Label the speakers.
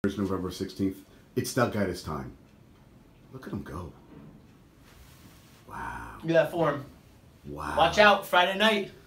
Speaker 1: November 16th. It's that guy this time. Look at him go. Wow.
Speaker 2: Look at that form.
Speaker 1: Wow.
Speaker 2: Watch out, Friday night.